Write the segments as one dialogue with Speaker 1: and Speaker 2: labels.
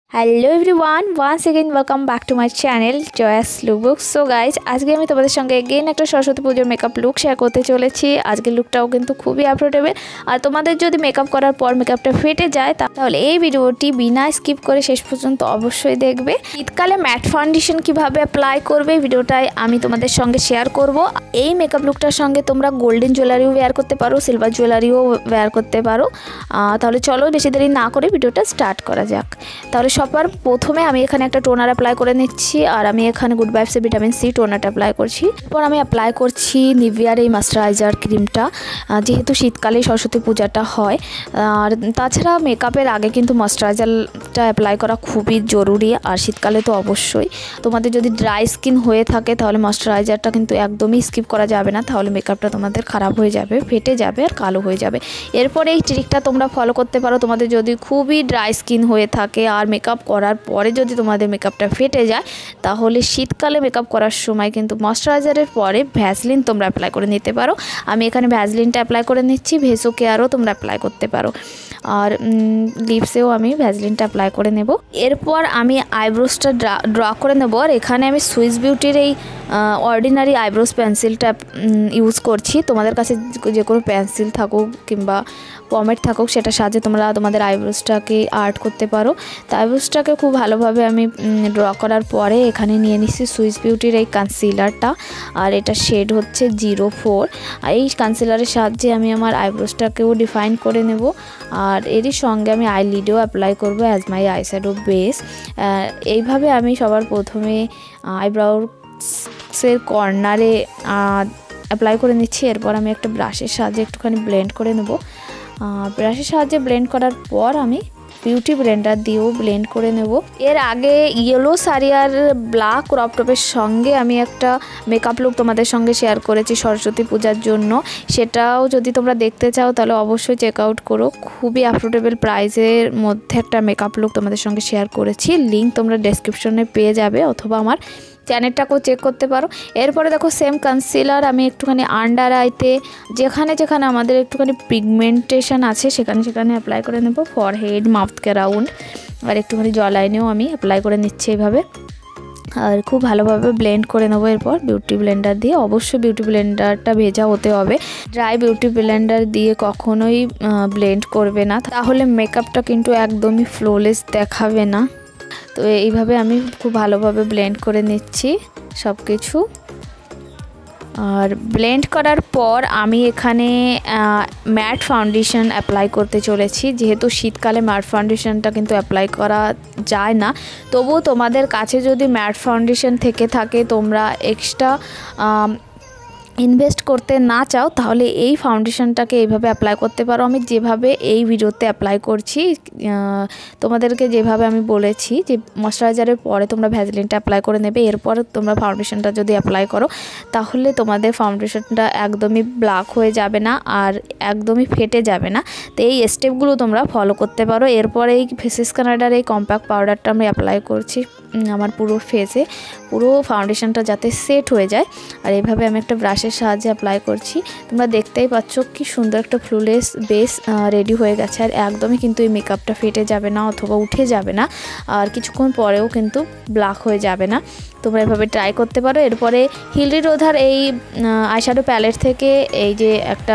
Speaker 1: Hello everyone, once again welcome back to my channel Joya's lookbook. So guys, আজকে আমি তোমাদের সঙ্গে এগেইন একটা সরস্বতী পুজোর মেকআপ লুক শেয়ার করতে চলেছি। আজকের লুকটাও কিন্তু খুবই অ্যাফোর্ডেবল। আর তোমাদের যদি মেকআপ করার পর মেকআপটা ফেটে যায় তাহলে এই ভিডিওটি বিনা স্কিপ করে শেষ পর্যন্ত অবশ্যই দেখবে। শীতকালে ম্যাট ফাউন্ডেশন কিভাবে অ্যাপ্লাই করবে ভিডিওটাই আমি তোমাদের সঙ্গে শেয়ার করব। এই মেকআপ লুকটার সঙ্গে তোমরা গোল্ডেন জুয়েলারিও ওয়্যার করতে পারো, সিলভার জুয়েলারিও ওয়্যার করতে পারো। তাহলে চলো বেশি দেরি না করে ভিডিওটা স্টার্ট করা যাক। তাহলে সবার প্রথমে আমি এখানে একটা টোনার অ্যাপ্লাই করে নিচ্ছি। আর আমি এখানে গুড ভাইবসের ভিটামিন সি টোনারটা অ্যাপ্লাই করছি। এরপর আমি অ্যাপ্লাই করছি নিভিয়ার এই ময়েশ্চারাইজার ক্রিমটা, যেহেতু শীতকালে সরস্বতী পূজাটা হয়। আর তাছাড়া মেকআপের আগে কিন্তু ময়েশ্চারাইজারটা অ্যাপ্লাই করা খুবই জরুরি। আর শীতকালে তো অবশ্যই। তোমাদের যদি ড্রাই স্কিন হয়ে থাকে তাহলে ময়েশ্চারাইজারটা কিন্তু একদমই স্কিপ করা যাবে না, তাহলে মেকআপটা তোমাদের খারাপ হয়ে যাবে, ফেটে যাবে আর কালো হয়ে যাবে। এরপর এই ট্রিকটা তোমরা ফলো করতে পারো। তোমাদের যদি খুবই ড্রাই স্কিন হয়ে থাকে আর মেকআপ করার পরে যদি তোমাদের মেকআপটা ফেটে যায় তাহলে শীতকালে মেকআপ করার সময় কিন্তু ময়েশ্চারাইজারের পরে ভ্যাসলিন তোমরা অ্যাপ্লাই করে নিতে পারো। আমি এখানে ভ্যাসলিনটা অ্যাপ্লাই করে নিচ্ছি। ভেসো কেয়ারও তোমরা অ্যাপ্লাই করতে পারো। আর লিপসেও আমি ভ্যাসলিনটা অ্যাপ্লাই করে নেব। এরপর আমি আইব্রোসটা ড্র করে নেব। আর এখানে আমি সুইস বিউটির এই অর্ডিনারি আইব্রোস পেন্সিলটা ইউজ করছি। তোমাদের কাছে যে কোনো পেন্সিল থাকুক কিংবা পমেট থাকুক সেটা সাহায্যে তোমরা তোমাদের আইব্রোসটাকে আর্ট করতে পারো। তো আইব্রোসটাকে খুব ভালোভাবে আমি ড্র করার পরে এখানে নিয়ে নিচ্ছি সুইস বিউটির এই কনসিলারটা। আর এটা শেড হচ্ছে 04। আর এই কনসিলারের সাহায্যে আমি আমার আইব্রোসটাকেও ডিফাইন করে নেব। আর এরই সঙ্গে আমি আইলিডেও অ্যাপ্লাই করব অ্যাজ মাই আইশ্যাডো বেস। এইভাবে আমি সবার প্রথমে আইব্রাউসের কর্নারে অ্যাপ্লাই করে নিচ্ছি। এরপর আমি একটা ব্রাশের সাহায্যে একটুখানি ব্লেন্ড করে নেব। ব্রাশের সাহায্যে ব্লেন্ড করার পর আমি বিউটি ব্লেন্ডার দিয়েও ব্লেন্ড করে নেব। এর আগে ইয়েলো শাড়ি আর ব্ল্যাক ক্রপ টপের সঙ্গে আমি একটা মেকআপ লুক তোমাদের সঙ্গে শেয়ার করেছি সরস্বতী পূজার জন্য। সেটাও যদি তোমরা দেখতে চাও তাহলে অবশ্যই চেক আউট করো। খুবই অ্যাফোর্ডেবল প্রাইসের মধ্যে একটা মেকআপ লুক তোমাদের সঙ্গে শেয়ার করেছি। লিঙ্ক তোমরা ডেসক্রিপশনে পেয়ে যাবে অথবা আমার চ্যানেলটাকেও চেক করতে পারো। এরপরে দেখো সেম কনসিলার আমি একটুখানি আন্ডার আইতে যেখানে যেখানে আমাদের একটুখানি পিগমেন্টেশন আছে সেখানে সেখানে অ্যাপ্লাই করে নেব। ফরহেড, মাউথকে রাউন্ড আর একটুখানি জ লাইনেও আমি অ্যাপ্লাই করে নিচ্ছি এইভাবে। আর খুব ভালোভাবে ব্লেন্ড করে নেবো। এরপর বিউটি ব্লেন্ডার দিয়ে, অবশ্যই বিউটি ব্লেন্ডারটা ভেজা হতে হবে। ড্রাই বিউটি ব্লেন্ডার দিয়ে কখনোই ব্লেন্ড করবে না, তাহলে মেকআপটা কিন্তু একদমই ফ্লোলেস দেখাবে না। তো এইভাবে আমি খুব ভালোভাবে ব্লেন্ড করে নিচ্ছি সব কিছু। আর ব্লেন্ড করার পর আমি এখানে ম্যাট ফাউন্ডেশন অ্যাপ্লাই করতে চলেছি। যেহেতু শীতকালে ম্যাট ফাউন্ডেশনটা কিন্তু অ্যাপ্লাই করা যায় না, তবুও তোমাদের কাছে যদি ম্যাট ফাউন্ডেশন থেকে থাকে তোমরা এক্সট্রা ইনভেস্ট করতে না চাও তাহলে এই ফাউন্ডেশনটাকে এইভাবে অ্যাপ্লাই করতে পারো। আমি যেভাবে এই ভিডিওতে অ্যাপ্লাই করছি তোমাদেরকে যেভাবে আমি বলেছি যে ময়েশ্চারাইজারের পরে তোমরা ভ্যাসলিনটা অ্যাপ্লাই করে নেবে। এরপর তোমরা ফাউন্ডেশনটা যদি অ্যাপ্লাই করো তাহলে তোমাদের ফাউন্ডেশনটা একদমই ব্ল্যাক হয়ে যাবে না আর একদমই ফেটে যাবে না। তো এই স্টেপগুলো তোমরা ফলো করতে পারো। এরপর এই ফেসেস কানাডার এই কম্প্যাক্ট পাউডারটা আমি অ্যাপ্লাই করছি আমার পুরো ফেসে, পুরো ফাউন্ডেশনটা যাতে সেট হয়ে যায়। আর এইভাবে আমি একটা ব্রাশের সাহায্যে অ্যাপ্লাই করছি। তোমরা দেখতেই পাচ্ছ কি সুন্দর একটা ফ্লুলেস বেস রেডি হয়ে গেছে। আর একদমই কিন্তু এই মেকআপটা ফেটে যাবে না অথবা উঠে যাবে না, আর কিছুক্ষণ পরেও কিন্তু ব্ল্যাক হয়ে যাবে না। তোমরা এভাবে ট্রাই করতে পারো। এরপরে হিলরি রোধার এই আইশ্যাডো প্যালেট থেকে এই যে একটা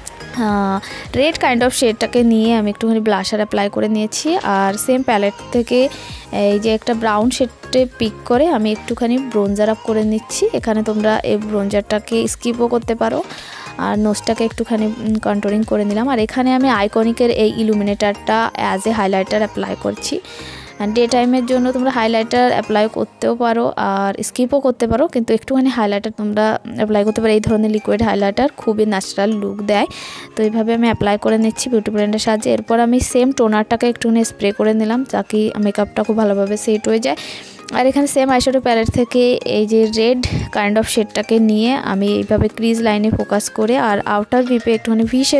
Speaker 1: রেড কাইন্ড অফ শেডটাকে নিয়ে আমি একটুখানি ব্লাশার অ্যাপ্লাই করে নিয়েছি। আর সেম প্যালেট থেকে এই যে একটা ব্রাউন শেডে পিক করে আমি একটুখানি ব্রোঞ্জার আপ করে নিচ্ছি। এখানে তোমরা এই ব্রোঞ্জারটাকে স্কিপও করতে পারো। আর নোজটাকে একটুখানি কন্ট্রোলিং করে নিলাম। আর এখানে আমি আইকনিকের এই ইলুমিনেটারটা অ্যাজ এ হাইলাইটার অ্যাপ্লাই করছি। ডে টাইমের জন্য তোমরা হাইলাইটার অ্যাপ্লাই করতেও পারো আর স্কিপও করতে পারো, কিন্তু একটুখানি হাইলাইটার তোমরা অ্যাপ্লাই করতে পারো। এই ধরনের লিকুইড হাইলাইটার খুবই ন্যাচারাল লুক দেয়। তো এইভাবে আমি অ্যাপ্লাই করে নিচ্ছি বিউটি ব্লেন্ডের সাহায্যে। এরপর আমি সেম টোনারটাকে একটুখানি স্প্রে করে নিলাম যাতে মেকআপটা খুব ভালোভাবে সেট হয়ে যায়। আর এখানে সেম আইশ্যাডো প্যালেট থেকে এই যে রেড কাইন্ড অফ শেডটাকে নিয়ে আমি এইভাবে ক্রিজ লাইনে ফোকাস করে আর আউটার ভিপে একটুখানি ভি শেপ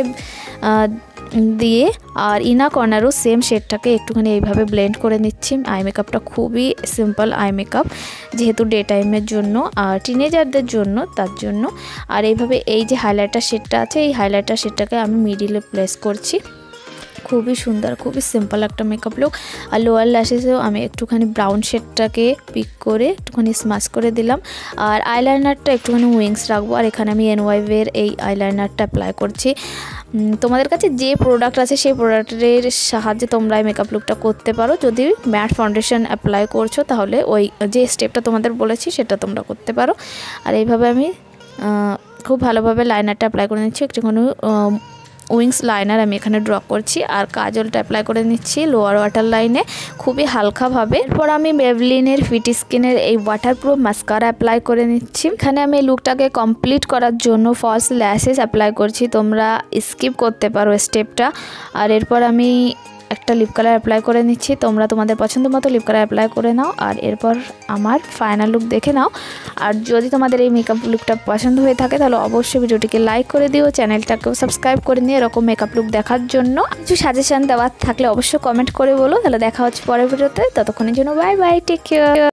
Speaker 1: দিয়ে আর ইনা কর্নারও সেম শেডটাকে একটুখানি এইভাবে ব্লেন্ড করে নিচ্ছি। আই মেকআপটা খুবই সিম্পল আই মেকআপ, যেহেতু ডে টাইমের জন্য আর টিনেজারদের জন্য তার জন্য। আর এইভাবে এই যে হাইলাইটার শেডটা আছে এই হাইলাইটার শেডটাকে আমি মিডিলে প্লেস করছি। খুবই সুন্দর, খুবই সিম্পল একটা মেকআপ লুক। আর লোয়ার ল্যাশেসেও আমি একটুখানি ব্রাউন শেডটাকে পিক করে একটুখানি স্মাচ করে দিলাম। আর আইলাইনারটা একটুখানি উইংস রাখবো। আর এখানে আমি এনওয়াইভের এই আইলাইনারটা অ্যাপ্লাই করছি। তোমাদের কাছে যে প্রোডাক্ট আছে সেই প্রোডাক্টের সাহায্যে তোমরা এই মেকআপ লুকটা করতে পারো। যদি ম্যাট ফাউন্ডেশন অ্যাপ্লাই করছো তাহলে ওই যে স্টেপটা তোমাদের বলেছি সেটা তোমরা করতে পারো। আর এইভাবে আমি খুব ভালোভাবে লাইনারটা অ্যাপ্লাই করে নিচ্ছি। একটুখানি উইংস লাইনার আমি এখানে ড্র করছি। আর কাজলটা অ্যাপ্লাই করে নিচ্ছি লোয়ার ওয়াটার লাইনে খুবই হালকাভাবে। এরপর আমি মেবলিনের ফিট স্কিনের এই ওয়াটারপ্রুফ মাস্কারা অ্যাপ্লাই করে নিচ্ছি। এখানে আমি এই লুকটাকে কমপ্লিট করার জন্য ফলস ল্যাশেস অ্যাপ্লাই করছি, তোমরা স্কিপ করতে পারো স্টেপটা। আর এরপর আমি একটা লিপ কালার অ্যাপ্লাই করে নিচ্ছি, তোমরা তোমাদের পছন্দ মতো লিপ কালার অ্যাপ্লাই করে নাও। আর এরপর আমার ফাইনাল লুক দেখে নাও। আর যদি তোমাদের এই মেকআপ লুকটা পছন্দ হয়ে থাকে তাহলে অবশ্যই ভিডিওটিকে লাইক করে দিও, চ্যানেলটাকেও সাবস্ক্রাইব করে নিও এরকম মেকআপ লুক দেখার জন্য। কিছু সাজেশন দেওয়ার থাকলে অবশ্যই কমেন্ট করে বলো। তাহলে দেখা হচ্ছে পরের ভিডিওতে, ততক্ষণের জন্য বাই বাই, টেক কেয়ার।